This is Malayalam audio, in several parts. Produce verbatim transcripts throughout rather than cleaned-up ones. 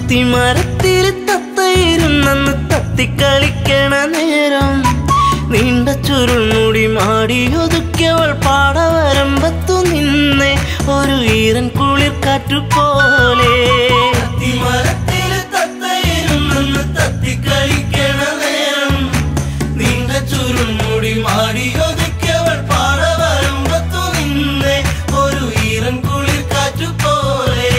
അത്തിമരത്തിൽ തത്തയിരുന്നെന്ന് തത്തിക്കളിക്കണ നേരം നീണ്ട ചുരുൾമുടി മാടിയൊതുക്കിയവൾ പാടവരമ്പത്തു നിന്നെ ഒരു ഈറൻ കുളിർ കാറ്റുപോലെ. അത്തിമരത്തിൽ തത്തയിരുന്നെന്ന് തത്തിക്കളിക്കണ നേരം നീണ്ട ചുരുൾമുടി മാടിയൊതുക്കിയവൾ പാടവരമ്പത്തു നിന്നെ ഒരു ഈറൻ കുളിർ കാറ്റുപോലെ.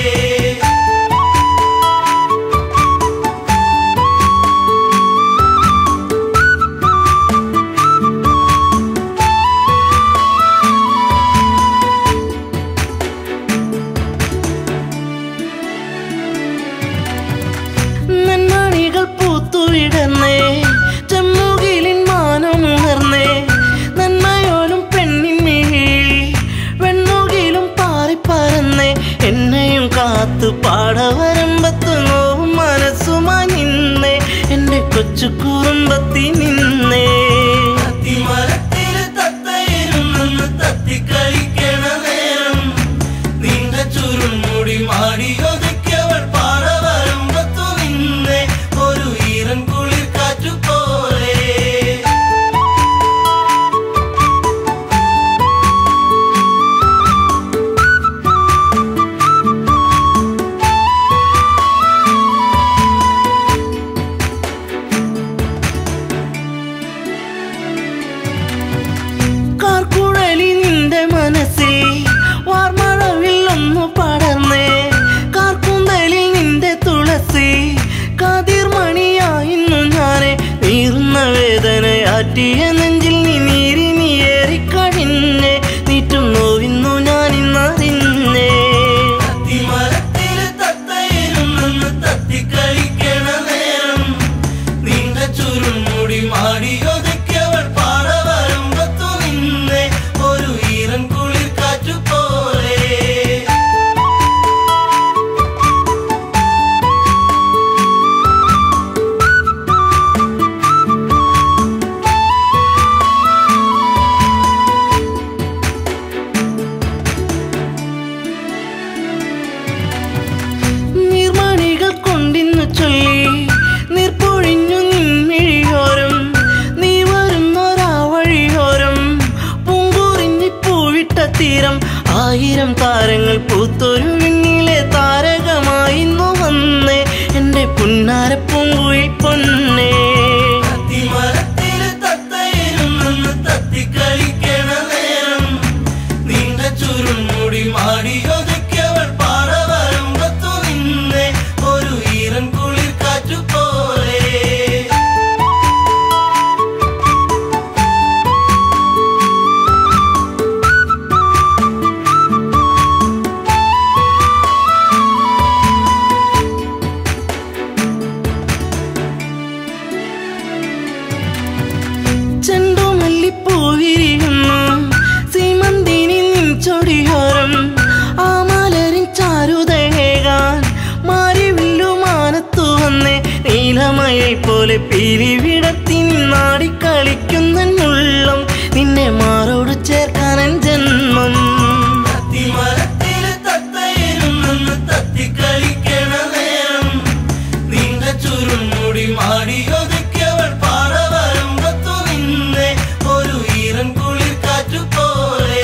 നന്മണികൾ പൂത്തുവിടന്നേ ചെമ്മുകിലിൻ മാനമുണർന്നേ നന്മയോലും പെണ്ണിൻമിഴി വെണ്ണുകിലും പാറിപ്പറന്നേ എന്നെയും കാത്തു പാടവരമ്പത്തു നോവും മനസ്സുമായി നിന്നേ എന്റെ കൊച്ചു കുറുമ്പത്തി നിന്നേ. അത്തിമരത്തിൽ തത്തയിരുന്നെന്ന് തത്തിക്കളിക്കണ നേരം നീണ്ട ചുരുൾമുടി മാടിയൊതുക്കിയവൾ പാടവരമ്പത്തു നിന്നെ ഒരു ഈറൻ കുളിർ കാറ്റുപോലെ. കാർക്കുഴലി നിന്റെ മനസ്സിൽ വാർമഴവിൽ ഒന്നു പടർന്നേ കാർക്കുന്തലിൽ നിന്റെ തുളസി കാതിർമണിയായിരുന്നു ഞാനെ നീറുന്ന വേദനയാറ്റിയ നെഞ്ചിൽ നീ നീരിനി ഏറിക്കഴിഞ്ഞേ നീറ്റും നോവിന്നു ഞാനിന്നറിഞ്ഞേ. അത്തിമരത്തിൽ തത്തയിരുന്നെന്ന് തത്തിക്കളിക്കണ നേരം നീണ്ട ചുരുൾമുടി മാടിയൊതുക്കിയവൾ പാടവരമ്പത്തു നിന്നെ ഒരു ഈറൻ കുളിർ കാറ്റുപോലെ. നീർമണികൾ കൊണ്ടിന്നു ചൊല്ലി നീർപ്പൊഴിഞ്ഞു നിൻമിഴിയോരം നീ വരുന്നൊരാ വഴിയോരം പൂങ്കുറിഞ്ഞി പൂവിട്ട തീരം ആയിരം താരങ്ങൾ പൂത്തൊരു വിണ്ണിലെ താരകമായിന്നു വന്നേ എന്റെ പുന്നാര പൂങ്കുയിൽ പൊന്നേ. അത്തിമരത്തിൽ തത്തയിരുന്നെന്ന് തത്തിക്കളിക്കണ നേരം നീണ്ട ചുരുൾമുടി മാടിയൊതുക്കിയവൾ പാടവരമ്പത്തു നിന്നെ ഒരു ഈറൻ കുളിർ കാറ്റുപോലെ. ചെണ്ടുമല്ലിപ്പൂവിരിയുന്നു സീമന്തിനി നിൻ ചൊടിയോരം ആ മലരിൻ ചാരുതയേകാൻ മാരിവില്ലുമാനത്തു വന്നേ നീലമയിൽ പോലെ പീലിവിടത്തി നിന്നാടിക്കളിക്കുന്നുള്ളം നിന്നെ മാറോട് ചേർക്കാനൻ ജന്മം. അത്തിമരത്തിൽ തത്തയിരുന്നെന്ന് തത്തിക്കളിക്കണ നേരം നീണ്ട ചുരുൾമുടി മാടിയൊതുക്കിയവൾ പാടവരമ്പത്തു നിന്നെ ഒരു ഈറൻ കുളിർ കാറ്റുപോലെ.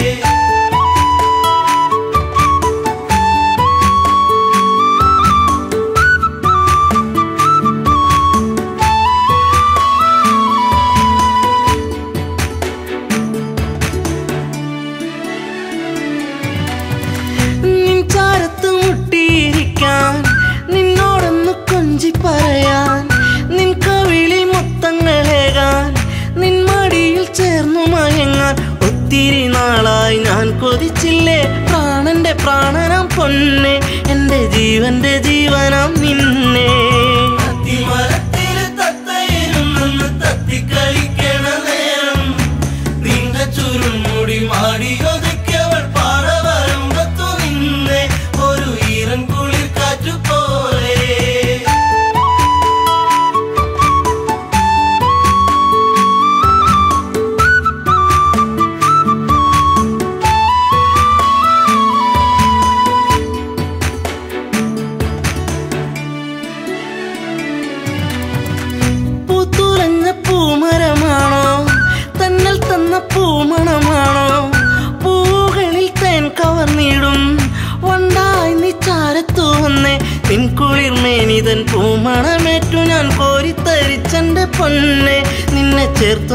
നിൻ ചാരത്ത് മുട്ടിയിരിക്കാൻ നിന്നോടൊന്ന് കൊഞ്ചി പറയാൻ നിൻ കവിളിൽ മുത്തങ്ങളേകാൻ നിൻ മടിയിൽ ചേർന്നു മയങ്ങാൻ ഒത്തിരി നാളായി ഞാൻ കൊതിച്ചില്ലേ പ്രാണന്റെ പ്രാണനാം പൊന്നെ എന്റെ ജീവന്റെ ജീവനാം നിന്നെ. അത്തിമരത്തിൽ തത്തയിരുന്നെന്ന് തത്തിക്കളിക്കണ നേരം നീണ്ട ചുരുൾമുടി മാടിയൊതുക്കിയവൾ പാടവരമ്പത്തു നിന്നെ ഒരു ഈറൻ കുളിർ കാറ്റുപോലെ.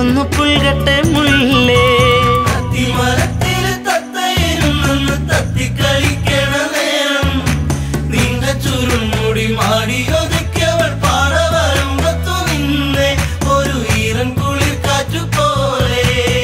ഒന്ന് പുൽകട്ടെ മുല്ലേ അത്തിമരത്തില് തത്തയിരുന്നൊന്ന് തത്തിക്കളിക്കണ നേരം നീണ്ട ചുരുൾമുടി മാടിയൊതുക്കിയവൾ പാറ വരുമ്പത്തു നിന്നെ ഒരു ഈറൻ കുളിർ കാറ്റു പോലെ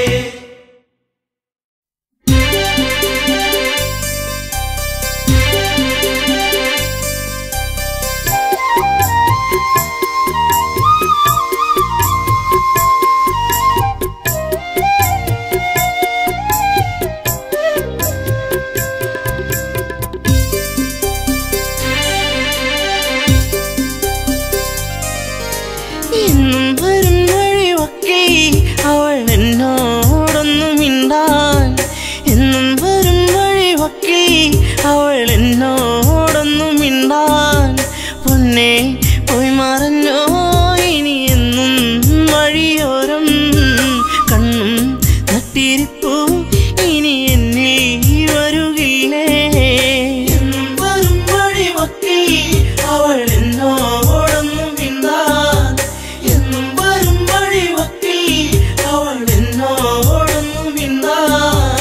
എന്നും വരും വഴിയൊക്കെ അവൾ എന്നോടൊന്നു മിണ്ടാൻ എന്നും വരും വഴിയൊക്കെ അവൾ എന്നോടൊന്നു മിണ്ടാൻ പൊന്നെ പോയി മറഞ്ഞോ ഇനി എന്നും വഴിയോരം കണ്ണും നട്ടിരിപ്പൂ ഇനി എന്നിൽ വരുകില്ലേ എന്നും വരും വഴിയൊക്കെ അവൾ എന്നോടൊന്നു മിണ്ടാൻ എന്നും വരും വഴിയൊക്കെ അവൾ എന്നോടൊന്നു മിണ്ടാൻ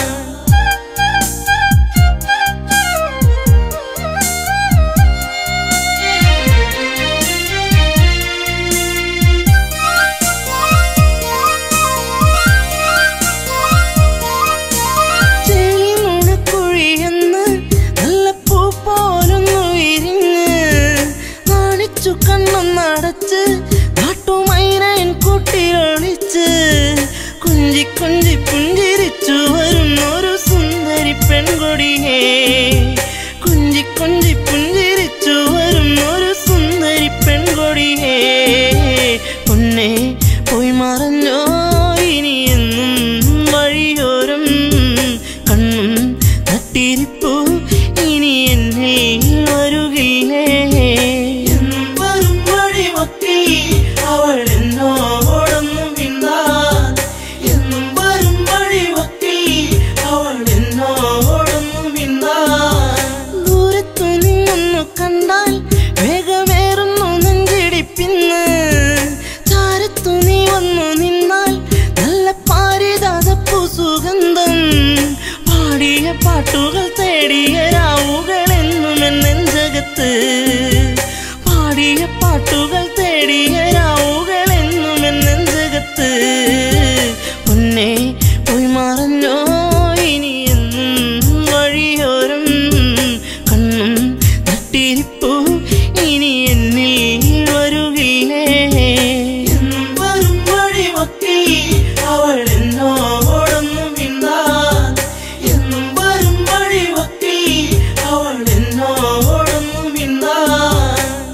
ചെളിമുണക്കുഴിയെന്ന് നല്ല പൂ പോലൊന്നു വിരിഞ്ഞ് നാണിച്ചു കണ്ണൊന്നടച്ച് നാട്ടുമൈനൻ കൂട്ടിലൊളിച്ച് കുഞ്ചി കുഞ്ചി പുഞ്ചിരിച്ചു വരുന്നൊരു സുന്ദരി പെൺകൊടിയേ കുഞ്ചി കുഞ്ചി പുഞ്ചിരിച്ചു വരുന്നൊരു സുന്ദരി പെൺകൊടിയേ പൊന്നെ പോയി മറഞ്ഞോ ഇനി എന്നും വഴിയോരം കണ്ണും നട്ടിരിപ്പൂ ഇനി എന്നിൽ വരുകില്ലേ എന്നും വരും വഴിയൊക്കെ അവൾ എന്നോടൊന്നു മിണ്ടാൻ എന്നും വരും വഴിയൊക്കെ അവൾ എന്നോടൊന്നു മിണ്ടാൻ ദൂരത്തു നിന്നൊന്നു കണ്ടാൽ വേഗമേറുന്നു നെഞ്ചിടിപ്പിന്ന് ചാരത്തു നീ വന്നു നിന്നാൽ നല്ല പാരിജാതപ്പൂ സുഗന്ധം പാടിയ പാട്ടുകൾ തേടിയ രാവുകൾ എന്നും എന്നെഞ്ചകത്ത് പാടിയ പാട്ടുകൾ തേടിയ രാവുകൾ എന്നും എന്നെഞ്ചകത്ത് പൊന്നെ പോയി മറഞ്ഞോ ഇനി എന്നും വഴിയോരം കണ്ണും നട്ടിരിപ്പൂ ഇനി എന്നിൽ വരുകില്ലേ എന്നും വരും വഴിയൊക്കെ അവൾ എന്നോടൊന്നു മിണ്ടാൻ എന്നും വരും വഴിയൊക്കെ അവൾ എന്നോടൊന്നു മിണ്ടാൻ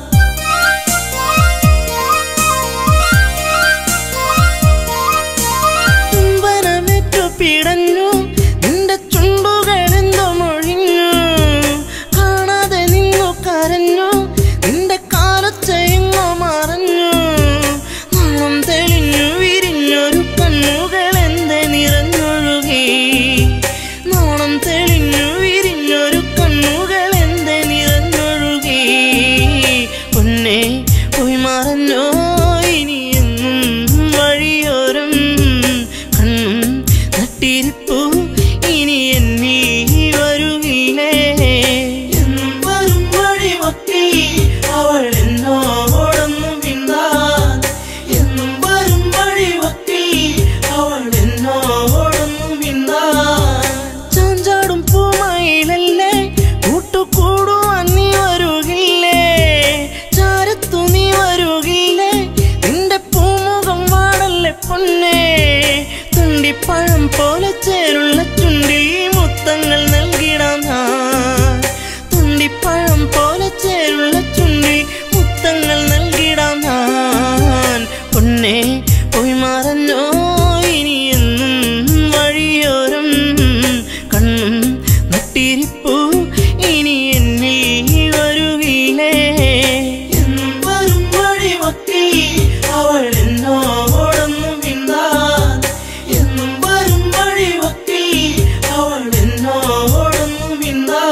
ചുംബനമേറ്റു പിടഞ്ഞു നിന്റെ ചുണ്ടുകളെന്തോ മൊഴിഞ്ഞു കാണാതെ നിന്നു കരഞ്ഞു നിന്റെ കാലൊച്ചയെങ്ങോ മറഞ്ഞു നാളം തെളിഞ്ഞു വിരിഞ്ഞൊരു കണ്ണുകളെന്തെ നിറഞ്ഞൊഴുകി നാളം തെളിഞ്ഞു വിരിഞ്ഞൊരു കണ്ണുകളെന്തെ നിറഞ്ഞൊഴുകി പൊന്നെ പോയി മറഞ്ഞോ ഇനി എന്നും വഴിയോരം കണ്ണും നട്ടിരിപ്പൂ ഇനി എന്നിൽ വരുകില്ലേ എന്നും വരും വഴിയൊക്കെ അവൾ എന്നോടൊന്നു മിണ്ടാൻ എന്നും വരും വഴിയൊക്കെ അവൾ എന്നോടൊന്നു മിണ്ടാൻ ചാഞ്ചാടും പൂമയിലല്ലേ കൂട്ടുകൂടുവാൻ നീ വരുകില്ലേ ചാരത്തു നീ വരുകില്ലേ നിന്റെ പൂമുഖം വാടല്ലേ പൊന്നേ തുണ്ടിപ്പഴം പോലെ ചേരുള്ള ചുണ്ടിൽ മുത്തങ്ങൾ നൽകിടാം ഞാൻ തുണ്ടിപ്പഴം പോലെ ചേരുള്ള ചുണ്ടിൽ മുത്തങ്ങൾ നൽകിടാം ഞാൻ പൊന്നെ പോയി മറഞ്ഞോ ഇനി എന്നും വഴിയോരം കണ്ണും നട്ടിരിപ്പൂ ഇനി എന്നിൽ വരുകില്ലേ എന്നും വരും വഴിയൊക്കെ അവൾ എന്നോടൊന്നു മിണ്ടാൻ എന്നും വരും വഴിയൊക്കെ അവൾ എന്നോടൊന്നു മിണ്ടാൻ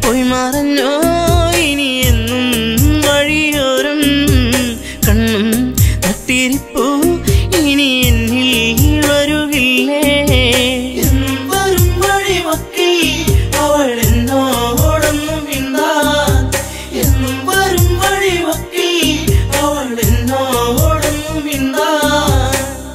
പോയി മറഞ്ഞോ ഇനി എന്നും വഴിയോരം കണ്ണും തട്ടിരിപ്പൂ ഇനി എന്നിൽ വരുകില്ലേ എന്നും വരും വഴിവക്കിൽ അവൾ എന്നോടൊന്നു മിണ്ടാൻ എന്നും വരും വഴിവക്കിൽ അവൾ എന്നോടൊന്നു മിണ്ടാൻ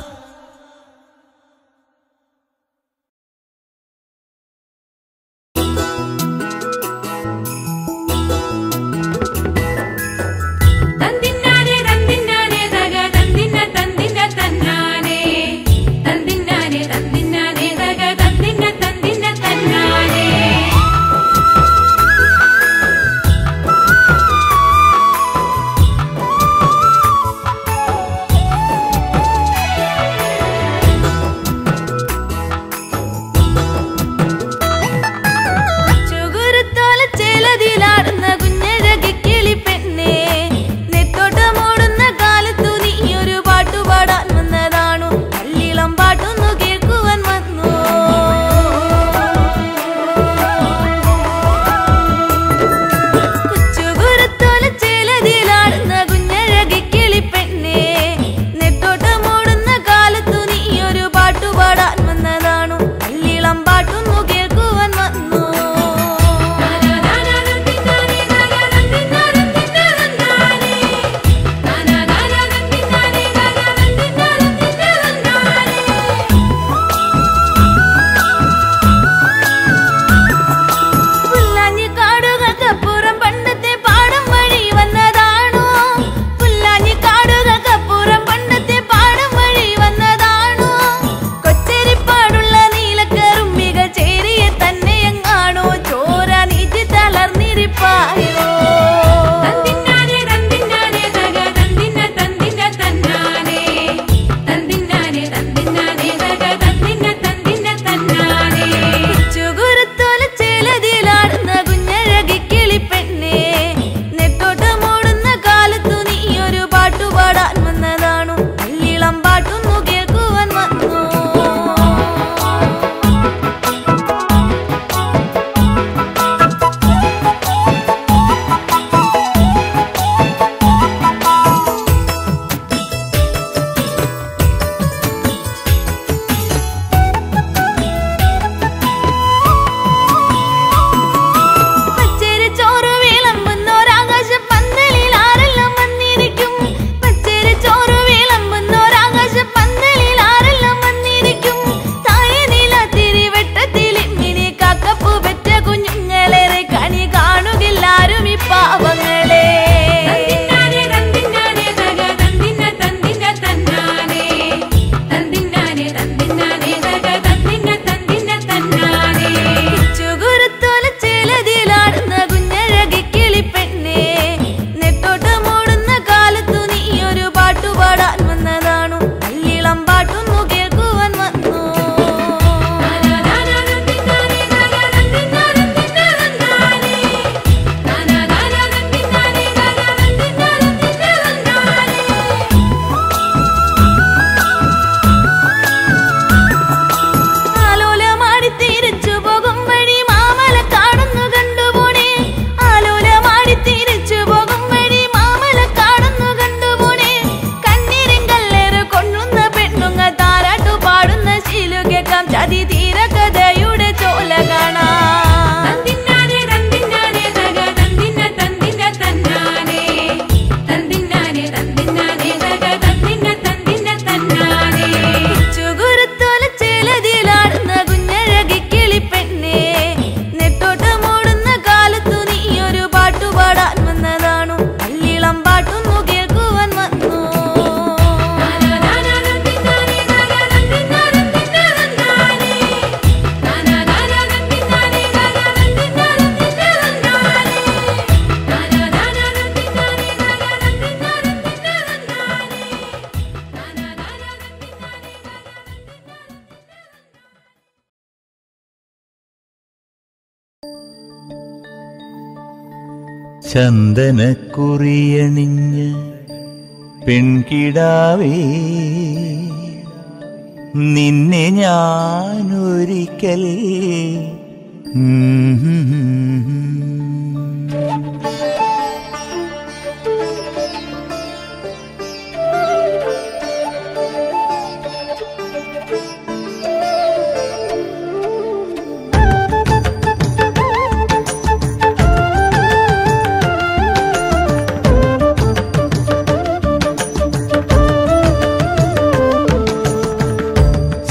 ചന്ദനക്കുറിയണിഞ്ഞ് പെൺകിടാവേ നിന്നെ ഞാനൊരിക്കൽ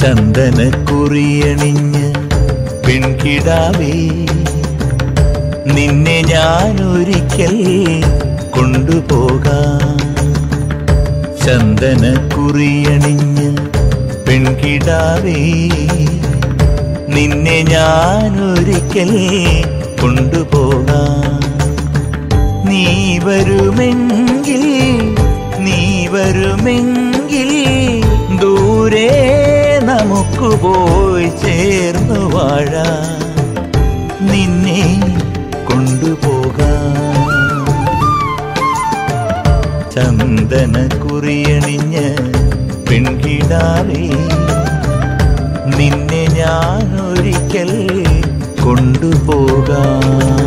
ചന്ദനക്കുറിയണിഞ്ഞ് പെൺകിടാവേ നിന്നെ ഞാനൊരിക്കൽ കൊണ്ടുപോകാം. ചന്ദനക്കുറിയണിഞ്ഞ് പെൺകിടാവേ നിന്നെ ഞാനൊരിക്കൽ കൊണ്ടുപോകാം. നീ വരുമെങ്കിൽ നീ വരുമെങ്കിൽ ദൂരെ നമുക്ക് പോയി ചേർന്നു വാഴാം. നിന്നെ കൊണ്ടുപോകാം. ചന്ദനക്കുറിയണിഞ്ഞ് പെൺകിടാവേ നിന്നെ ഞാനൊരിക്കൽ കൊണ്ടുപോകാം.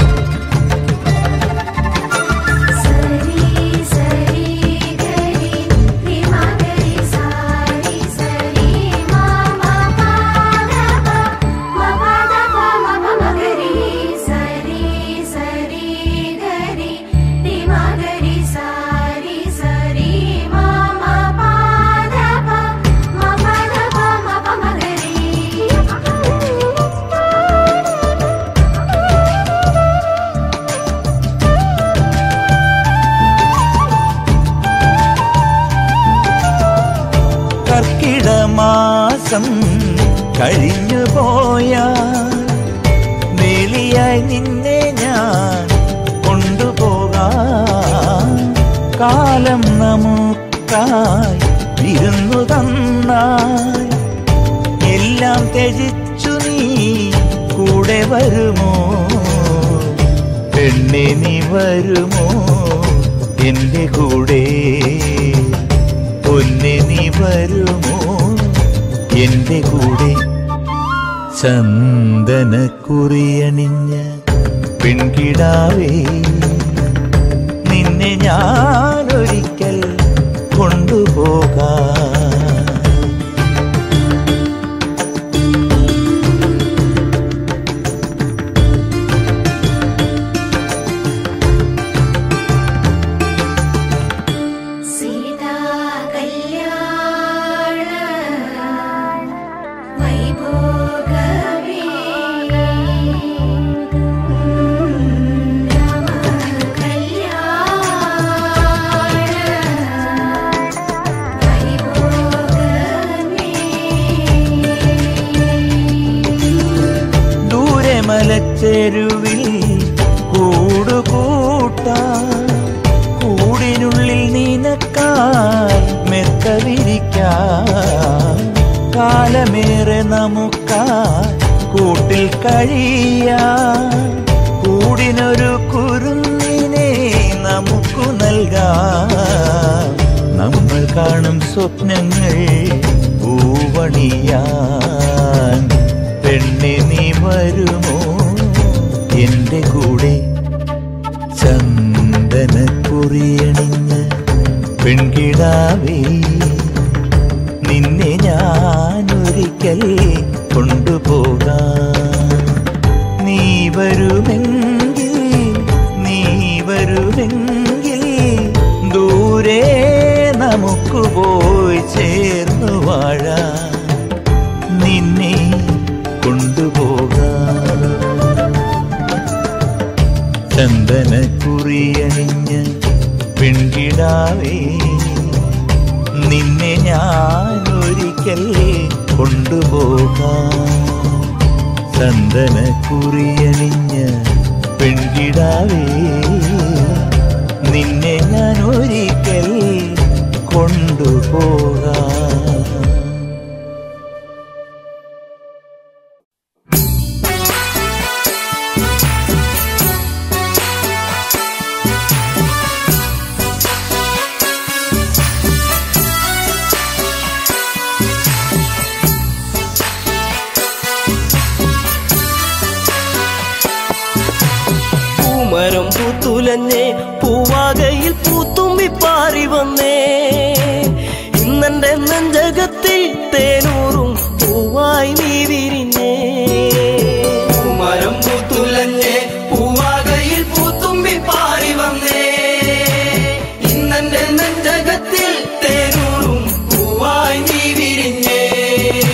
കർക്കിടമാസം കഴിഞ്ഞു പോയാൽ വേലിയായി നിന്നെ ഞാൻ കൊണ്ടുപോകാം. കാലം നമുക്കായി വിരുന്നു തന്നാൽ എല്ലാം ത്യജിച്ചു നീ കൂടെ വരുമോ? പെണ്ണെ നീ വരുമോ എൻ്റെ കൂടെ? പൊന്നെ നീ വരുമോ എൻ്റെ കൂടെ? ചന്ദനക്കുറിയണിഞ്ഞ പെൺകിടാവേ നിന്നെ ഞാനൊരിക്കൽ കൊണ്ടുപോകാം. മലച്ചെരുവിൽ കൂടുകൂട്ടാൻ കൂടിനുള്ളിൽ നിനക്കായി മെത്ത വിരിക്കാൻ കാലമേറെ നമുക്കായി കൂട്ടിൽ കഴിയാൻ കൂടിനൊരു കുരുന്നിനെ നമുക്കു നൽകാം. നമ്മൾ കാണും സ്വപ്നങ്ങൾ പൂവണിയാൻ പെണ്ണെ നീ വരുമോ എൻ്റെ കൂടെ? ചന്ദനക്കുറിയണിഞ്ഞ് പെൺകിടാവേ നിന്നെ ഞാനൊരിക്കൽ കൊണ്ടുപോകാം. നീ വരുമെങ്കിൽ നീ വരുമെങ്കിൽ ദൂരെ നമുക്ക് പോയി ചേർന്നു വാഴാം. നിന്നെ കൊണ്ടുപോകാം. ചന്ദനക്കുറിയണിഞ്ഞ് പെൺകിടാവേ നിന്നെ ഞാനൊരിക്കൽ കൊണ്ടുപോകാം. ചന്ദനക്കുറിയണിഞ്ഞ് പെൺകിടാവേ നിന്നെ ഞാനൊരിക്കൽ കൊണ്ടുപോകാം. മരം പൂത്തുലഞ്ഞേ പൂവാകയിൽ പൂത്തുമ്പി പാറി വന്നേ ഇന്നെന്റെ നെഞ്ചകത്തിൽ തേനൂറും പൂവായി നീ വിരിഞ്ഞേ. മരം പൂത്തുലഞ്ഞേ പൂവാകയിൽ പൂത്തുമ്പി പാറി വന്നേ ഇന്നെന്റെ നെഞ്ചകത്തിൽ തേനൂറും പൂവായി നീ വിരിഞ്ഞേ.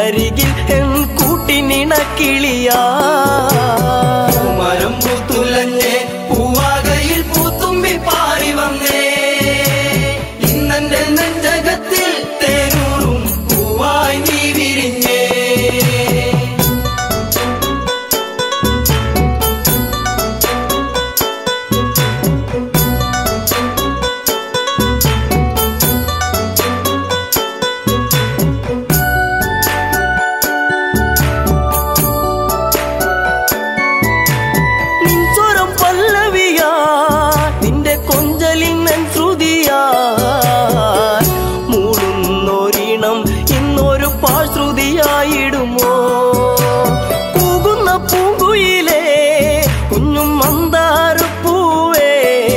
എന്നരികിൽ എൻ കൂട്ടിനിണക്കിളിയാ മരം പൂത്തുലഞ്ഞേ പൂവാകയിൽ പൂത്തുമ്പി പാറി വന്നേ ഇന്നെന്റെ നെഞ്ചകത്തിൽ തേനൂറും പൂവായി നീ വിരിഞ്ഞേ ായിടുമോ കൂകുന്ന പൂങ്കുയിലേ കുഞ്ഞും മന്ദാരപ്പൂവേ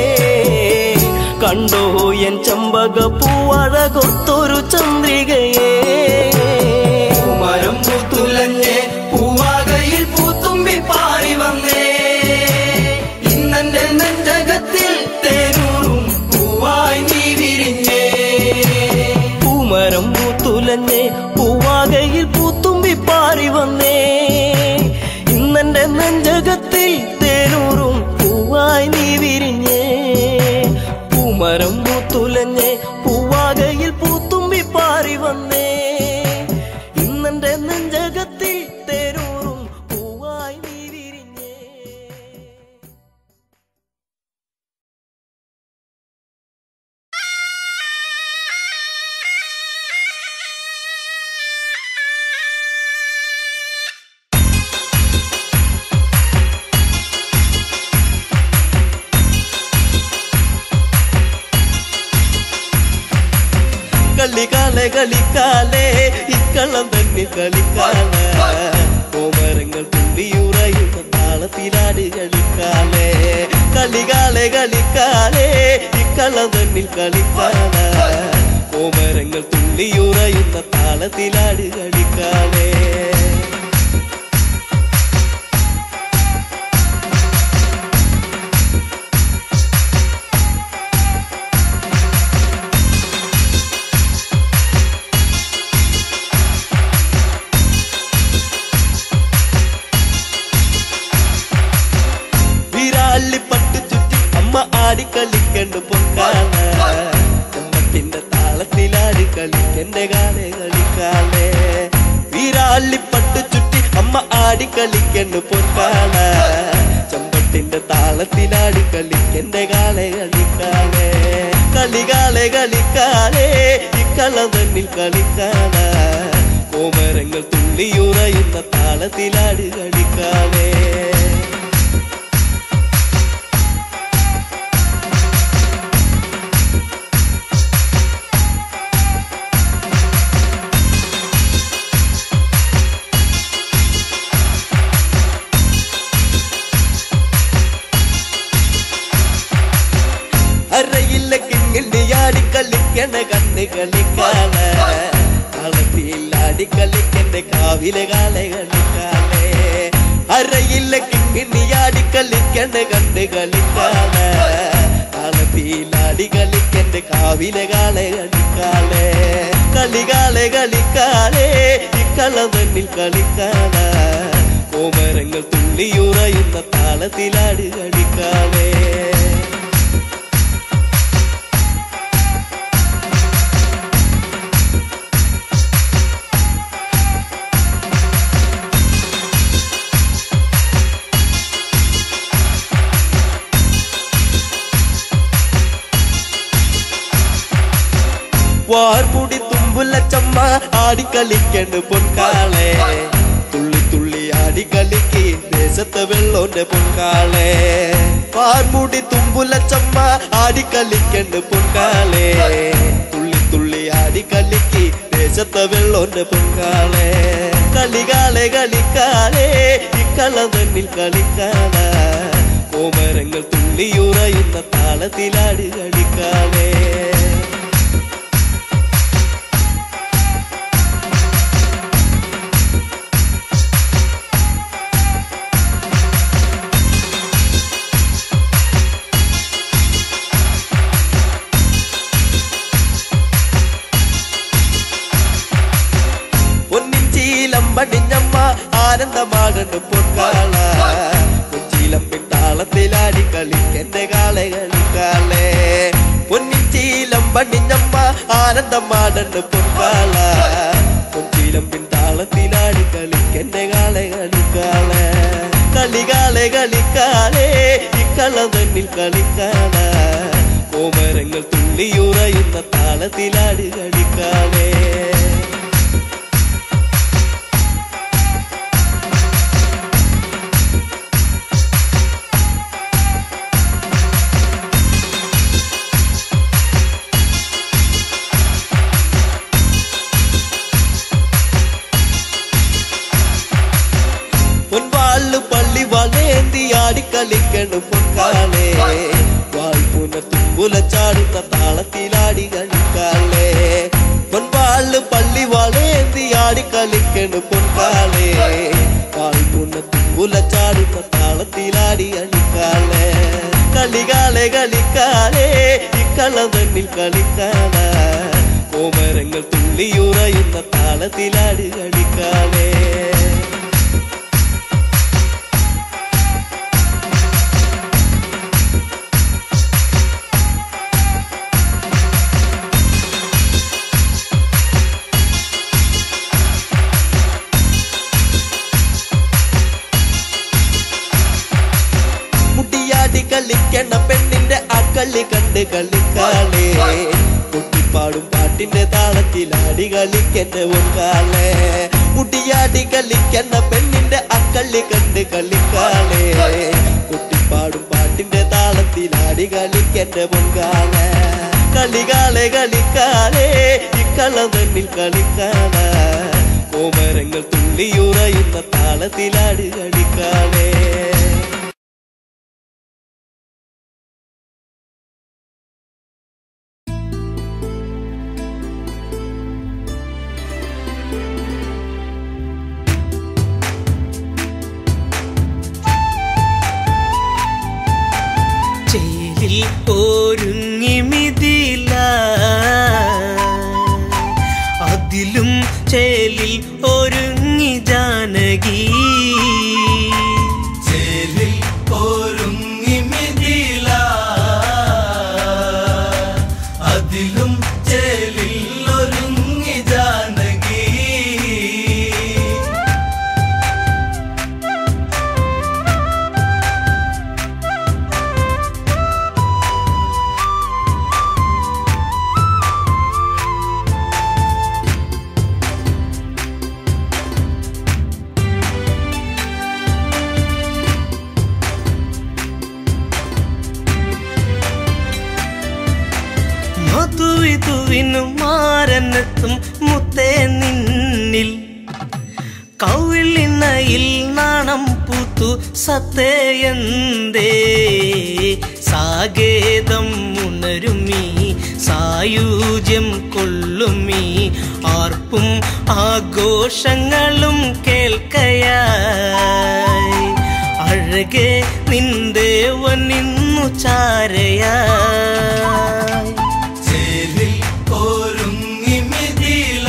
കണ്ടോ എൻ ചമ്പക പൂവഴകൊത്തൊരു ചന്ദ്രികയേ മരം പൂത്തുലഞ്ഞേ പൂവാകയിൽ പൂത്തുമ്പി പാറി വന്നേ ഇന്നെന്റെ നെഞ്ചകത്തിൽ തേനൂറും പൂവായി നീ വിരിഞ്ഞേ പൂമരം പൂത്തുലഞ്ഞേ പൂവാകയിൽ പൂത്തുമ്പി പാറി വന്നേ ഇന്നെന്റെ നെഞ്ചകത്തിൽ തേനൂറും പൂവായി നീ വിരിഞ്ഞേ പൂമരം പൂത്തുലഞ്ഞേ പൂവാകയിൽ പൂത്തുമ്പി പാറി വന്നേ ഇന്നെന്റെ നെഞ്ചകത്തിൽ തേനൂറും പൂവായി നീ വിരിഞ്ഞേ. കളിക്കാലെ കളിക്കാലേ ഇക്കള്ളം തന്നെ കളിക്കാലേ കോമരങ്ങൾ തുള്ളിയുറയുന്ന താളത്തിലാട് കളിക്കാലേ കളികാലെ കളിക്കാലേ ഇക്കള്ളം തന്നിൽ കളിക്കാലേ കോമരങ്ങൾ തുള്ളിയുറയുന്ന താളത്തിലാട് കളിക്കാലേ കളിക്കണ്ട് പൊക്കാല ചമ്മത്തിന്റെ താളത്തിലാടി കളിക്കന്റെ കാലെ കളിക്കാലേ വീരാളിപ്പട്ട് ചുറ്റി അമ്മ ആടി കളിക്കണ്ട് പൊക്കാല ചമ്പട്ടിന്റെ താളത്തിലാടി കളിക്കന്റെ കാലെ കളിക്കാലേ കളികാലെ കളിക്കാലേ ഇക്കള്ളം തന്നിൽ കളിക്കാല കോമരങ്ങൾ തുള്ളിയുറയുന്ന താളത്തിലാടി കളിക്കാലേ അരയില്ല കിങ്ങിണ്ടിയാടി കളിക്കണ കണ്ണ് കളിക്കാലേ കളത്തിലാടി കളിക്കന്റെ കാവിലെ കാലെ കളിക്കാലേ അരയില്ല കിങ്ങിണ്ടിയാടി കളിക്കണ കണ്ണ് കളിക്കാലേ കളത്തിലാടി കളിക്കന്റെ കാവിലെ കാലെ കളിക്കാലേ കളികാലെ കളിക്കാലേ ഇക്കള്ളം തന്നിൽ കളിക്കാലേ കോമരങ്ങൾ തുള്ളിയുറയുന്ന താളത്തിലാടി കളിക്കാലേ വാർമുടി തുമ്പുല ചമ്മ ആടിക്കളിക്കണ്ട് പൊൻകാളെ തുള്ളി തുള്ളി ആടിക്കളിക്ക് ദേശത്തെ വെള്ളോന്റെ പൊൻകാളെ വാർമുടി തുമ്പുല ചമ്മ ആടിക്കളിക്കണ്ട് പൊൻകാളെ തുള്ളി തുള്ളി ആടിക്കളിക്ക് ദേശത്തെ വെള്ളോന്റെ പൊൻകാളെ കളികാലെ കളിക്കാലേ ഇക്കള്ളം തന്നിൽ കളിക്കാലേ കോമരങ്ങൾ തുള്ളിയുറയുന്ന താളത്തിലാടി കളിക്കാലേ ആനന്ദമാടണ്ട് പൊൻകാള കൊഞ്ചിലമ്പിൻ താളത്തിലാടി കളിക്കെന്റെ കാളെ കളിക്കാളെ പൊന്നിൻ ചീലം പണിഞ്ഞമ്മ ആനന്ദമാടണ്ട് പൊൻകാള കൊഞ്ചിലമ്പിൻ താളത്തിലാടി കളിക്കെന്റെ കാളെ കളിക്കാളെ കളികാളെ കളിക്കാളെ ഇക്കള തന്നിൽ കളിക്കാള കോമരങ്ങൾ തുള്ളിയുറയുന്ന താളത്തിലാടി കളിക്കാളെ പൊൻവാള് പള്ളി വളേന്തി ആടിക്കളിക്കണ് പൊൻകാളെ വാൾപുന തുമ്പുല ചാടുന്ന താളത്തിലാടി കളിക്കാളെ പൊൻവാള് പള്ളി വളേന്തി ആടിക്കളിക്കണ് പൊൻകാളെ വാൾപുന തുമ്പുല ചാടുന്ന താളത്തിലാടി കളിക്കാളെ കളികാളെ കളിക്കാളെ ഇക്കള തന്നിൽ കളിക്കാള കോമരങ്ങൾ തുള്ളിയുറയുന്ന താളത്തിലാടി കളിക്കാളെ കളിക്കണ പെണ്ണിന്റെ അക്കളി കണ്ട് കളിക്കാളെ കുട്ടിപ്പാടും പാട്ടിന്റെ താളത്തിലാടി കളിക്കന്റെ പൊൻകാളെ മുടിയാടി കളിക്കണ പെണ്ണിന്റെ അക്കളി കണ്ട് കളിക്കാളെ കുട്ടിപ്പാടും പാട്ടിന്റെ താളത്തിലാടി കളിക്കന്റെ പൊൻകാളെ കളികാളെ കളിക്കാളെ ഇക്കള തന്നിൽ കളിക്കാള കോമരങ്ങൾ തുള്ളിയുറയുന്ന താളത്തിലാടി കളിക്കാളെ ചേലിൽ ഒരുങ്ങി മിഥില അതിലും ചേലിൽ ഒരുങ്ങി ജാനകി ചേലിൽ ഒരുങ്ങി മിഥില അതിലും ചേലിൽ ഒരുങ്ങി ജാനകി മധുവിധുവിനു മാരനെത്തും മുത്തേ നിന്നിൽ കൗളിനയിൽ നാണം പൂത്തു സത്തേയന്തേ സാഗേതം ഉണരുമീ സായുജ്യം കൊള്ളുമീ ആർപ്പും ആഘോഷങ്ങളും കേൾക്കയായി അഴകെ നിന്ദേവൻ ഇന്നു ചാരയായി ചേലിൽ ഒരുങ്ങി മിഥില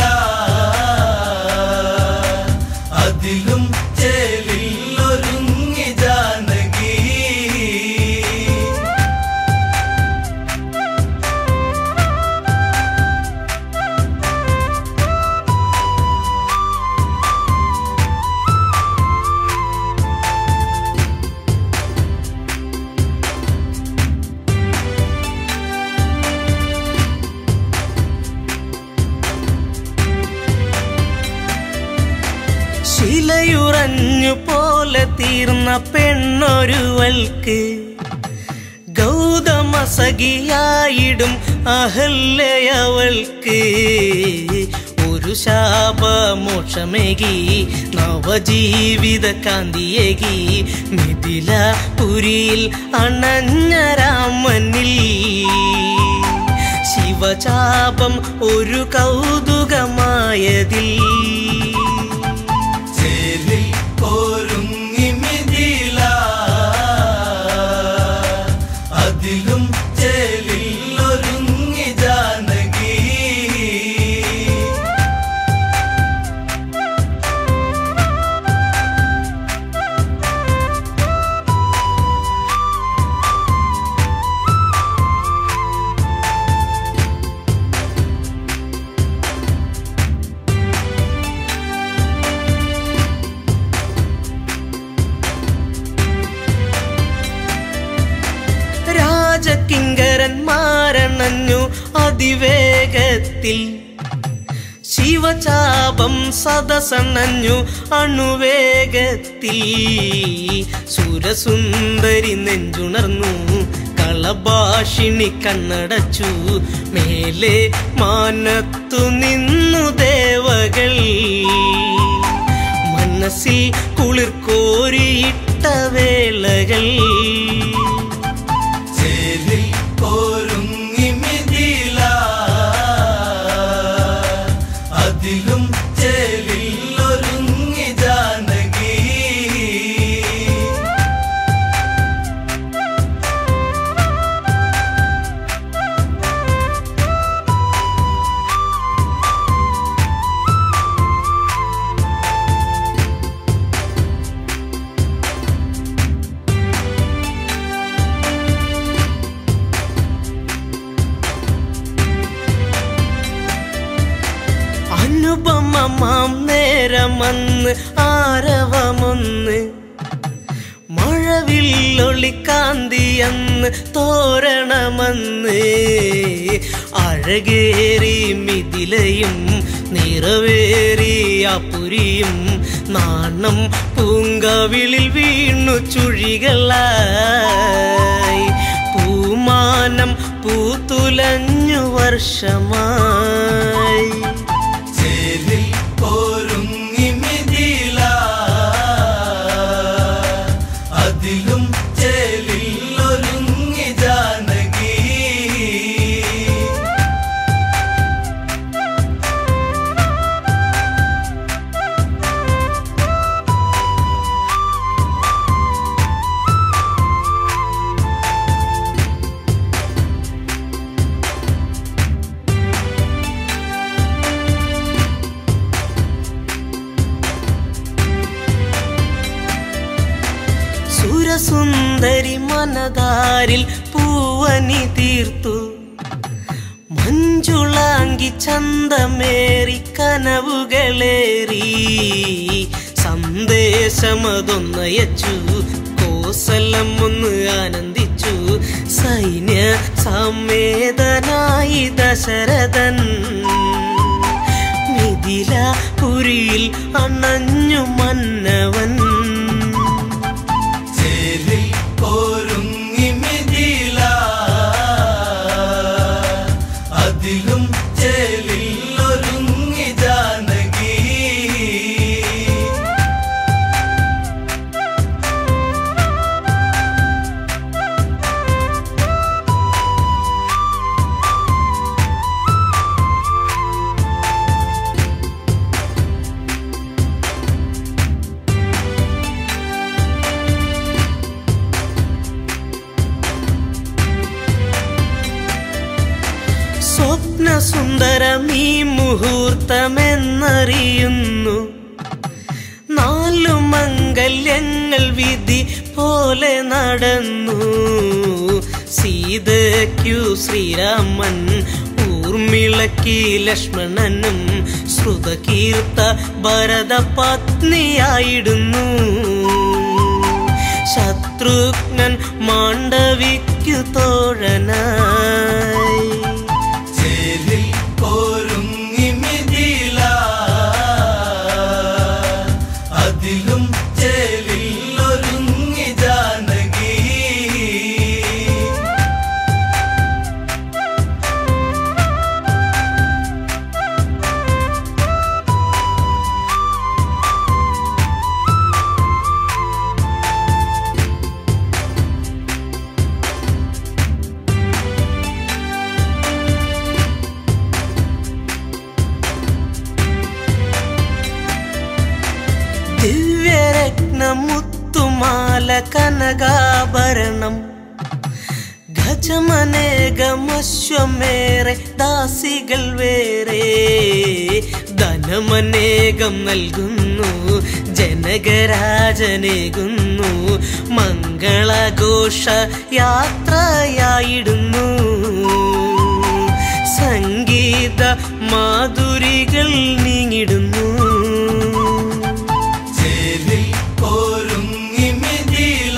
അതിലും ചേലിൽ ഒരുങ്ങി ജാനകി ശിലയുറഞ്ഞു പോലെ തീർന്ന പെണ്ണൊരുവൾക്ക് ഗൗതമ സഖിയായിടും അഹല്യവൾക്ക് ഒരു ശാപമോക്ഷമേകി നവജീവിത കാന്തിയേകി മിഥിലപുരിയിൽ അണഞ്ഞ രാമനിൽ ശിവചാപം ഒരു കൗതുകമായതിൽ ചേലിൽ ഒരുങ്ങി മിഥില അതിലും ചേലിൽ ഒരുങ്ങി ജാനകി വേഗത്തിൽ ശിവചാപം സദസണഞ്ഞു അണുവേഗത്തിൽ സുരസുന്ദരി നെഞ്ചുണർന്നു കളഭാഷിണി കണ്ണടച്ചു മേലെ മാനത്തു നിന്നു ദേവകൾ മനസ്സിൽ കുളിർ കോരിയിട്ട വേളകൾ ചേലിൽ ഒരുങ്ങി മിഥില അതിലും ചേലിൽ ഒരുങ്ങി ജാനകി അനുപമമാം നേരമന്ന് ആരവമൊന്ന് മഴവില്ലൊളിക്കാന്തിയെന്ന് തോരണമന്ന് അഴകേറി മിഥിലയും നിറവേറിയ പുരിയും നാണം പൂങ്കവിളിൽ വീണു ചുഴികളായി പൂമാനം പൂത്തുലഞ്ഞു വർഷമായി ചേലിൽ ഒരുങ്ങി മിഥില അതിലും ചേലിൽ ഒരുങ്ങി ജാനകി സുരസുന്ദരി മനതാരിൽ പൂവനി തീർത്തു മഞ്ജുളാങ്കി ചന്തമേറി കനവുകളേറി സന്ദേശമതൊന്നയച്ചു കോസലം ഒന്ന് ആനന്ദിച്ചു സൈന്യ സമേതനായി ദശരഥൻ മിഥില പുരിയിൽ അണഞ്ഞു മന്നവൻ ചേലിൽ ഒരുങ്ങി മിഥില അതിലും ചേലിൽ ഒരുങ്ങി ജാനകി സ്വപ്നസുന്ദരമീ മുഹൂർത്തമെന്നറിയുന്നു നാലു മംഗല്യങ്ങൾ വിധി പോലെ നടന്നു സീതയ്ക്കു ശ്രീരാമൻ ഊർമിളയ്ക്ക് ലക്ഷ്മണനും ശ്രുതകീർത്ത ഭരത പത്നിയായിടുന്നു ശത്രുഘ്നൻ മാണ്ഡവിക്കു തോഴനായി ചേലിൽ ഒരുങ്ങി മിഥില അതിലും ചേലിൽ ഒരുങ്ങി ജാനകി ദിവ്യരത്നമുത്തുമാല കനകാഭരണം ഗജമനേകമശ്വമേറെ ദാസികൾ വേറെ ധനമനേകം നൽകുന്നു ജനകരാജനേകുന്നു മംഗളഘോഷ യാത്രയായിടുന്നു സംഗീത മാധുരികൾ നീങ്ങിടുന്നു ചേലിൽ ഒരുങ്ങി മിഥില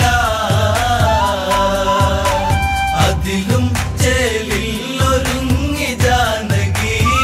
അതിലും ചേലിൽ ഒരുങ്ങി ജാനകി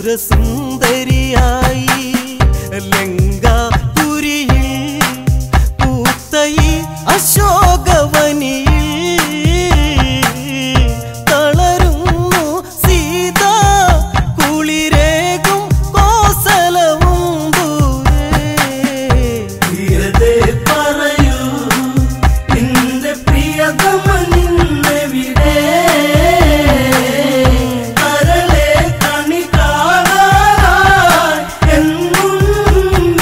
സുരസുന്ദരിയായി ലങ്കാപുരിയിൽ പൂത്തയി അശോകവനിയിൽ തളരുന്നു സീത കുളിരേകും കോസലവും ധീരതേ പറയൂ നിന്റെ പ്രിയതമ നിന്നെവിടെ കരളെ കണി കാണാൻ എന്നും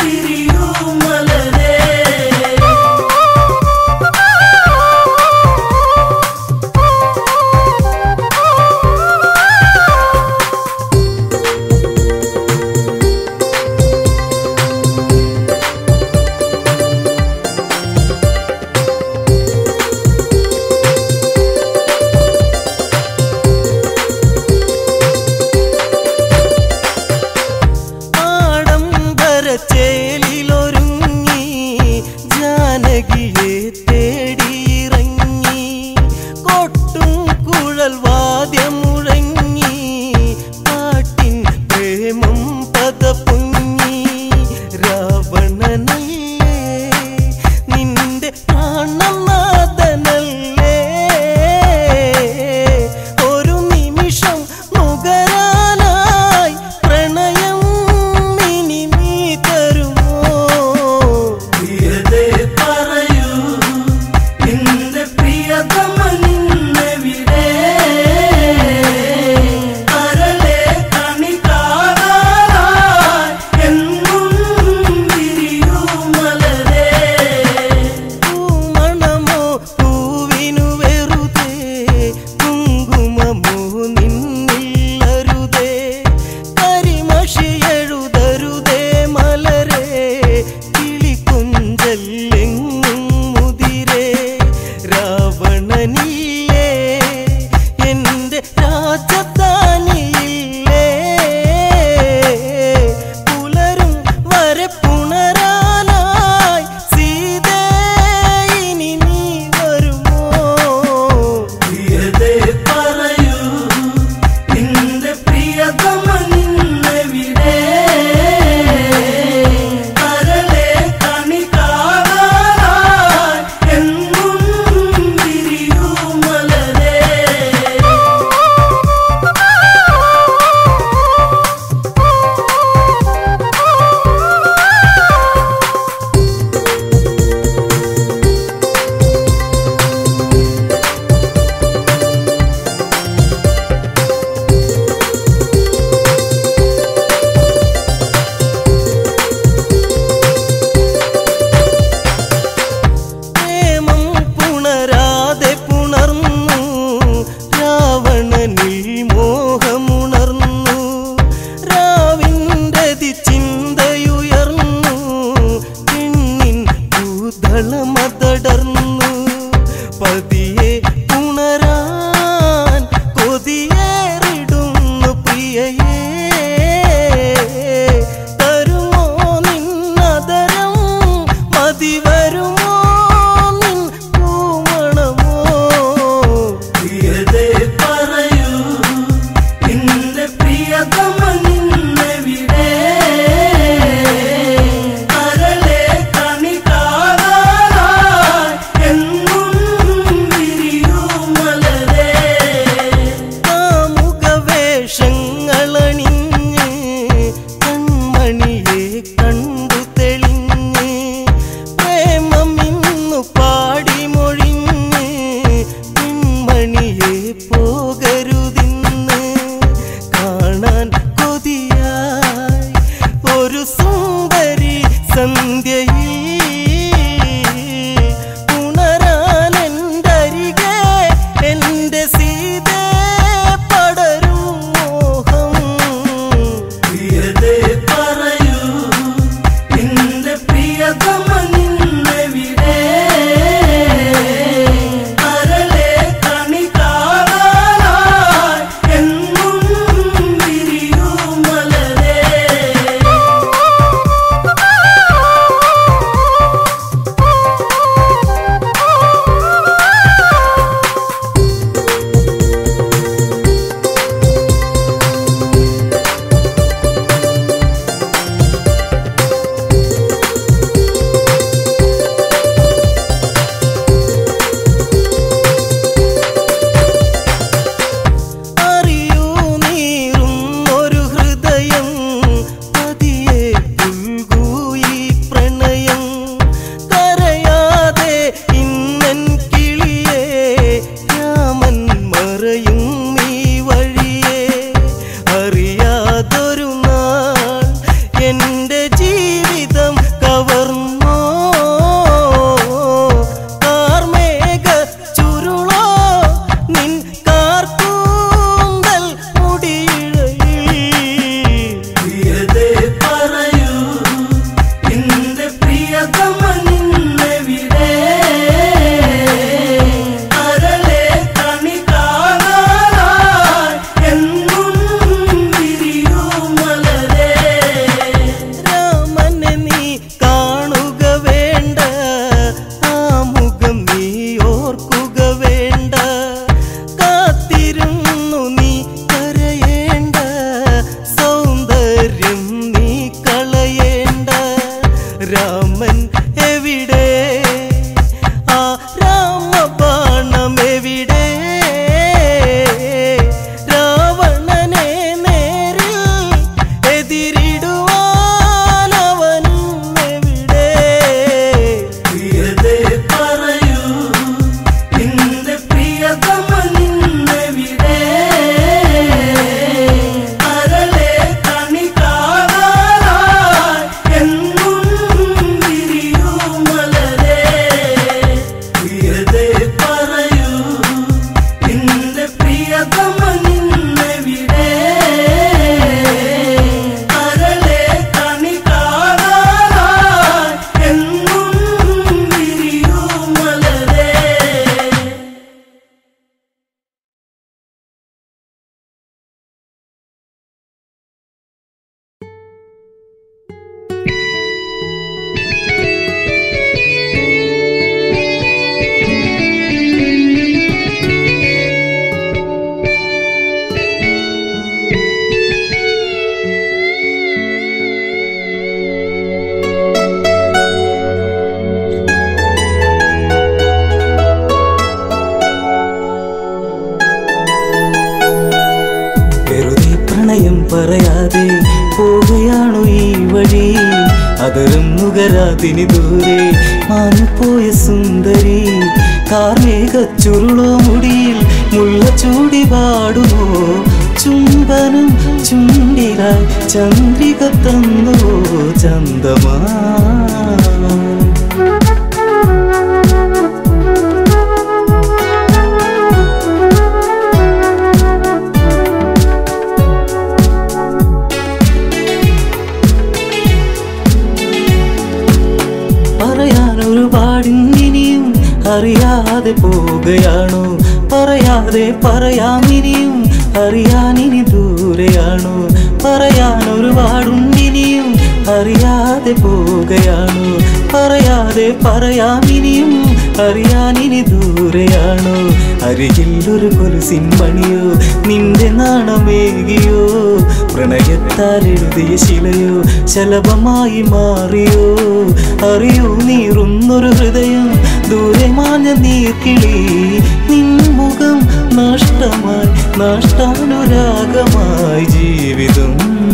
അറിയാതെ പോവുകയാണു ഈ വഴി അതരം നുകരാതിനി ദൂരെ മാഞ്ഞുപോയ സുന്ദരി കാർമേഘ ചുരുളോ മുടിയിൽ മുള്ള ചൂടി പാടുമോ ചുംബനം ചുണ്ടിലായി ചന്ദ്രിക തന്നുവോ ചന്ദമാ പറയാനൊരുപാടിനിയും അറിയാതെ പോവുകയാണോ പറയാതെ പറയാമിനിയും അറിയാനിനി ദൂരെയാണോ പറയാനൊരുപാടുണ്ടിനിയും അറിയാതെ പോവുകയാണോ പറയാതെ പറയാമിനിയും അറിയാനിനി ദൂരെയാണോ അരികിൽ ഒരു കൊലുസിൻ മണിയോ നിന്റെ നാണമേകിയോ പ്രണയത്താൽ എഴുതിയ ശിലയോ ശലഭമായി മാറിയോ അറിയൂ നീറുന്നൊരു ഹൃദയം ദൂരെ മാഞ്ഞ നീർക്കിളി നിൻമുഖം നഷ്ടമായി നഷ്ടാനുരാഗമായി ജീവിതം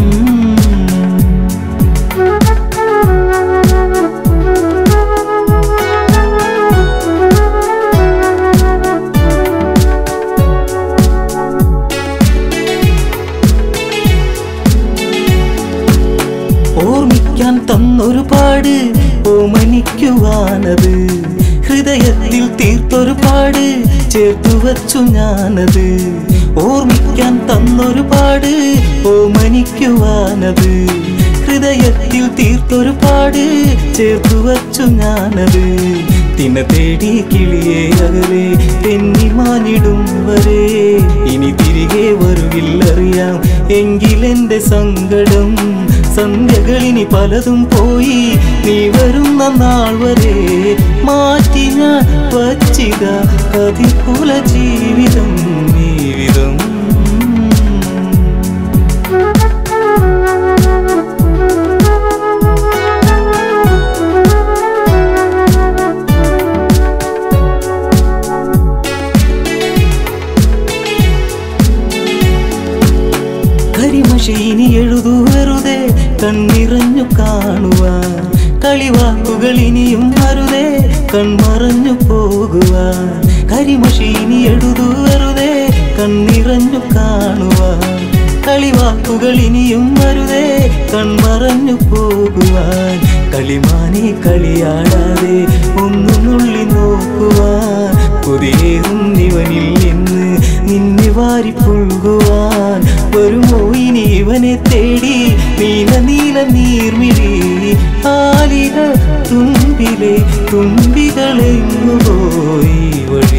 ഓർമ്മിക്കാൻ തന്നൊരു പാട് ഓമനിക്കുവാനത് ഹൃദയത്തിൽ തീർത്തൊരു പാട് ചേർത്തു വച്ചു ഞാനത് ഓർമ്മിക്കാൻ തന്നൊരു പാട് ഓമനിക്കുവാനത് ഹൃദയത്തിൽ തീർത്തൊരു പാട് ചേർത്തു വച്ചു ഞാനത് തിന തേടി കിളിയെ അകലെ തെന്നി മാനിടും വരെ ഇനി തിരികെ വരുകില്ലറിയാം എങ്കിലെന്റെ സങ്കടം സന്ധ്യകളിനി പലതും പോയി നീ വരുന്ന നാൾ വരെ മാറ്റി ഞാൻ വച്ചിത കതികുല ജീവിതം ജീവിതം കരിമഷീനി എഴുതു വെറുതെ കണ്ണിറഞ്ഞു കാണുവാൻ കളിവാക്കുകൾ ഇനിയും അരുതേ കൺമറഞ്ഞു പോകുവാൻ കരിമഷീനി എഴുതു വെറുതെ കണ്ണിറഞ്ഞു കാണുവാൻ കളിവാക്കുകൾ ഇനിയും അരുതേ കൺമറഞ്ഞു പോകുവാൻ കളിമാനെ കളിയാടാതെ ഒന്നു നുള്ളി നോക്കുവാൻ പുതിയേറും ഇവനിൽ നിന്ന് നിന്നെ വാരി പുൽകുവാൻ വരുമോ ഇനി ഇവനെ തേടി നീല നീല നീർമിഴി ആലില തുമ്പിലെ തുമ്പികളെങ്ങു പോയി വഴി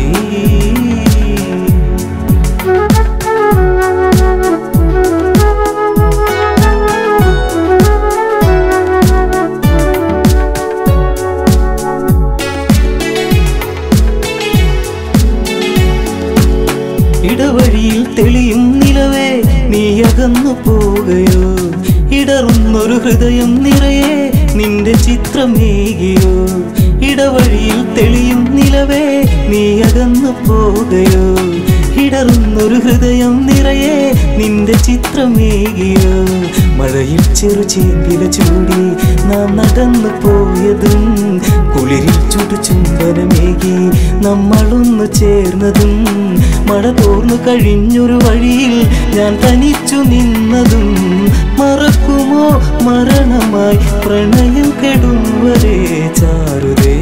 ഇടവഴിയിൽ തെളിയും നിലവേ നീ അകന്നു പോകയോ ഇടറുന്നൊരു ഹൃദയം നിറയെ നിന്റെ ചിത്രമേകിയോ ഇടവഴിയിൽ തെളിയും നിലവേ നീ അകന്നു പോകയോ ഇടറുന്നൊരു ഹൃദയം നിറയെ നിന്റെ ചിത്രമേകിയോ മഴയിൽ ചെറു ചേമ്പില ചൂടി നാം നടന്നു പോയതും കുളിരിൽ ചുടു ചുംബനമേകി നമ്മളൊന്നു ചേർന്നതും മഴ തോർന്നു കഴിഞ്ഞൊരു വഴിയിൽ ഞാൻ തനിച്ചു നിന്നതും മറക്കുമോ മരണമായി പ്രണയം കെടും വരെ ചാരുതേ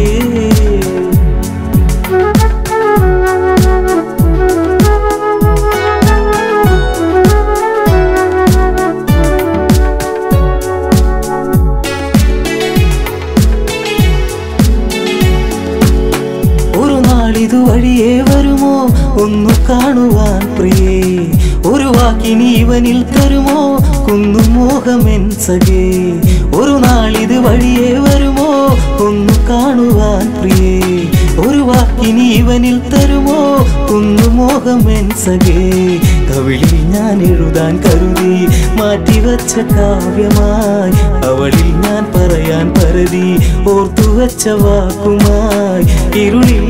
ഇതുവഴിയേ വരുമോ ഒന്നു കാണുവാൻ പ്രിയേ ഒരു വാക്കിനി ഇവനിൽ തരുമോ കുന്നു മോഹമെൻ സഖേ ഒരു നാളിത് വഴിയേ വരുമോ ഒന്നു കാണുവാൻ പ്രിയേ ഒരു വാക്കിനി ഇവനിൽ തരുമോ കുന്നു മോഹമെൻ സഖേ കവിളിൽ ഞാൻ എഴുതാൻ കരുതി മാറ്റിവച്ച കാവ്യമായി അവളിൽ ഞാൻ പറയാൻ പരതി ഓർത്തുവച്ച വാക്കുമായി ഇരുളിൽ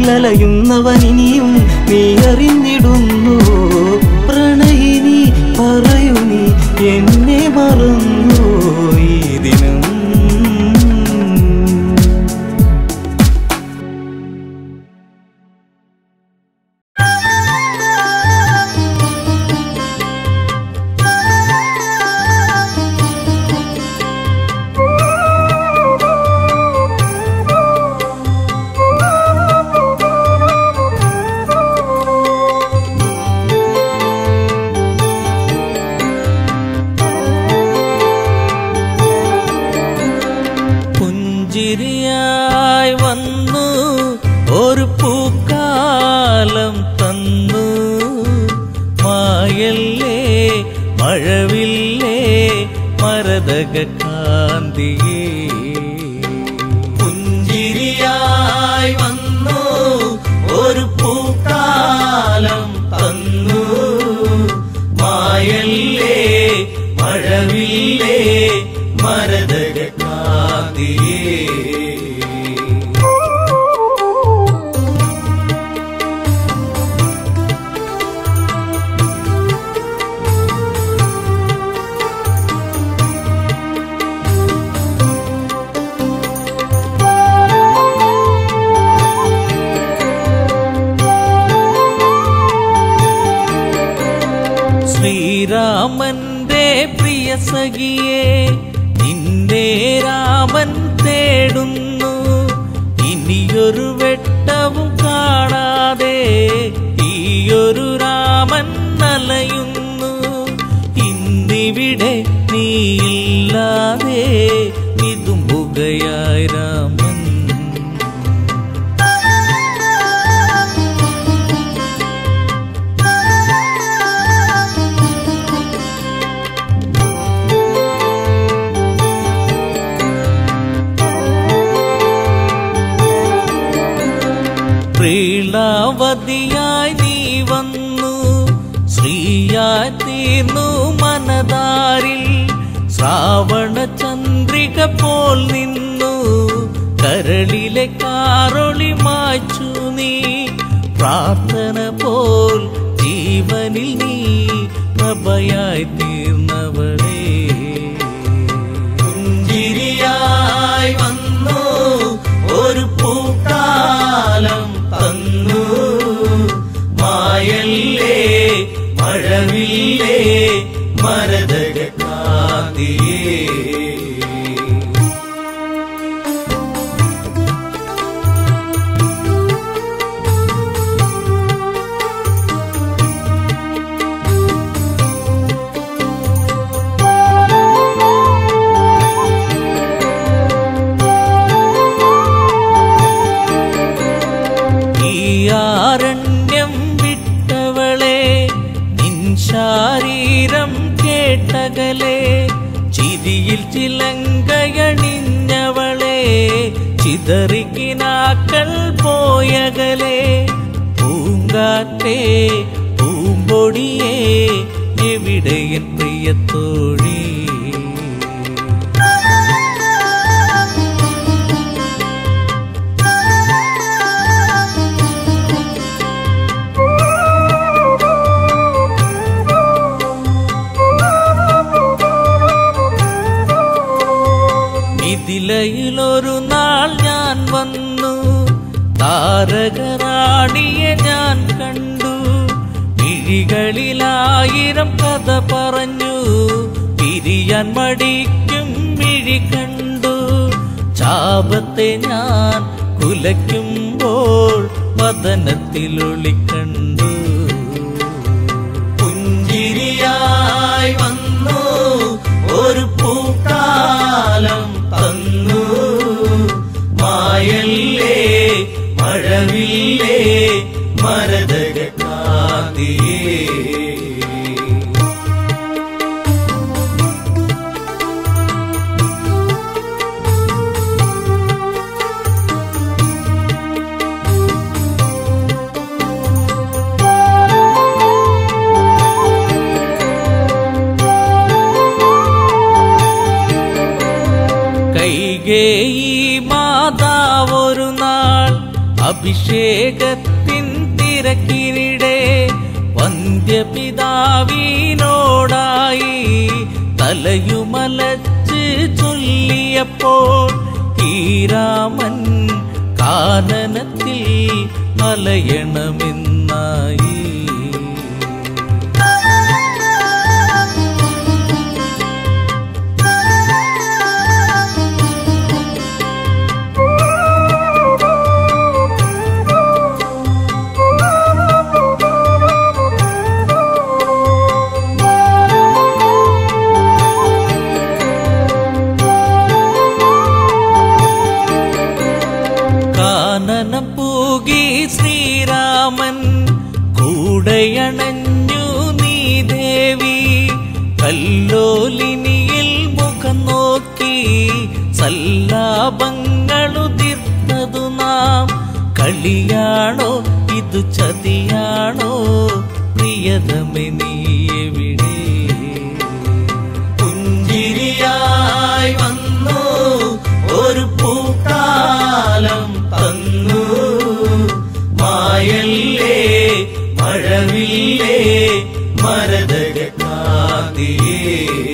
അലയുന്നവനിനിയും നീ അറിഞ്ഞിടുന്നു പ്രണയിനി പറയൂ നീ എന്നെ മറന്നു ഈ ദിനം. പുഞ്ചിരിയായി വന്നു ഒരു പൂക്കാലം തന്നു, മായല്ലേ മഴവില്ലേ മരതക കാന്തിയേ. പുഞ്ചിരിയായി വന്നു ഒരു പൂക്കാലം തന്നു, മായല്ലേ മഴവില്ലേ മരതക കാന്തിയേ. ശ്രീരാമന്റെ പ്രിയ സഖിയെ നിന്റെ രാമൻ തേടുന്നു, ഇനിയൊരു വെട്ടവും കാണാതെ ഈയൊരു രാമൻ അലയുന്നു. ഇന്നിവിടെ നീയില്ലാതെ വിതുമ്പുകയായി രാമൻ. പ്രീളാവതിയായി നീ വന്നു, ശ്രീയായി തീർന്നു മനതാരിൽ. ശ്രാവണ ചന്ദ്രിക പോൽ നിന്നു, കരളിലെ കാറൊളി മായ്ച്ചു നീ. പ്രാർത്ഥന പോൽ ജീവനിൽ നീ പ്രഭയായി തീർന്നവളേ. പുഞ്ചിരിയായി വന്നു ഒരു പൂക്കാലം തന്നു, മായല്ലേ മഴവില്ലേ മരതക കാന്തിയേ. ആരണ്യം വിട്ടവളെ നിൻ ശാരീരം കേട്ടകലെ, ചിരിയിൽ ചിലങ്കയണിഞ്ഞവളെ ചിതറിക്കിനാക്കൾ പോയകലെ. പൂങ്കാറ്റേ പൂമ്പൊടിയേ എവിടെയൻ പ്രിയത്തോഴി. മിഥിലയിലൊരു നാൾ ഞാൻ വന്നു, താരകറാണിയെ ഞാൻ കണ്ടു. മിഴികളിലായിരം കഥ പറഞ്ഞു, പിരിയാൻ മടിക്കും മിഴി കണ്ടു. ചാപത്തെ ഞാൻ കുലയ്ക്കുമ്പോൾ വദനത്തിലൊളി കണ്ടു. പുഞ്ചിരിയായി വന്നു ഒരു പൂക്കാലം തന്നു, മായല്ലേ മഴവില്ലേ മരതക കാന്തിയേ. കൈകേയി മാതാവൊരു നാൾ അഭിഷേകത്തിൻ തിരക്കിനിടെ വന്ധ്യപിതാവിനോടായി തലയുമലച്ച് ചൊല്ലിയപ്പോൾ ഈ രാമൻ കാനനത്തിൽ അലയണമെന്നായി. കാനനം പൂകി ശ്രീരാമൻ കൂടയണഞ്ഞു നീ ദേവി. കല്ലോലിനിയിൽ മുഖം നോക്കി സല്ലാപങ്ങളുതിർത്തതു നാം. കളിയാണോ ഇതു ചതിയാണോ പ്രിയതമേ നീ എവിടെ? പുഞ്ചിരിയായി വന്നു ഒരു പൂക്കാലം തന്നു. മായല്ലേ മഴവില്ലേ മരതകക്കാതിയേ.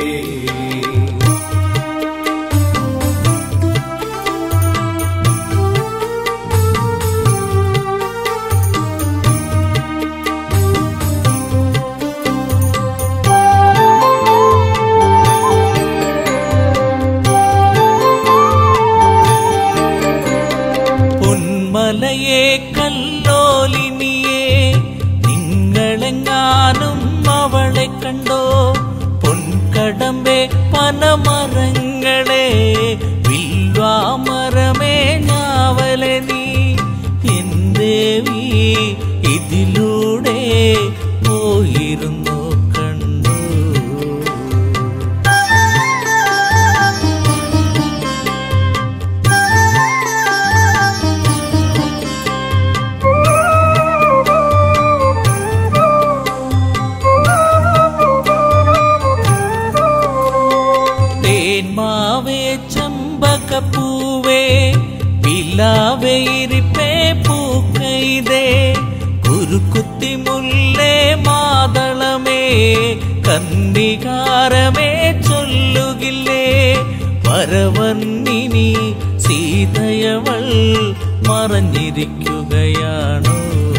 പൊന്മലയെ കല്ലോലിനിയെ നിങ്ങളെങ്ങാനും അവളെ കണ്ടോ? പൊൻകടമ്പെ പനമരങ്ങളെ വിൽവാമരമേ ഞാവലെ നീ. എന്തേവി ഇതിലൂടെ പോയിരുന്നു കണ്ടു. തേന്മാവേ ചമ്പകപ്പൂവേ പിലാവേ ഇരിപ്പേ പൂക്കൈതേ. കുരുക്കുത്തി മുല്ലേ മാതളമേ കന്ദികാരമേ ചൊല്ലുകില്ലേ? വരവന്നിനി സീതയവൾ മറഞ്ഞിരിക്കുകയാണോ?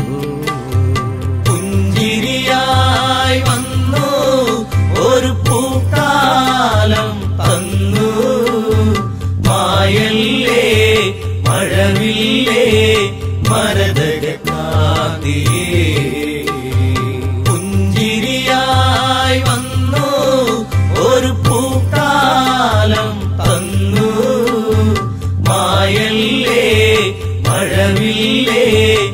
പുഞ്ചിരിയായി വന്നു ഒരു പൂക്കാലം തന്നു. മായല്ലേ മഴവില്ലേ മരതകക്കാതിയേ. പുഞ്ചിരിയായി വന്നു ഒരു പൂക്കാലം തന്നു. മായല്ലേ മഴവില്ലേ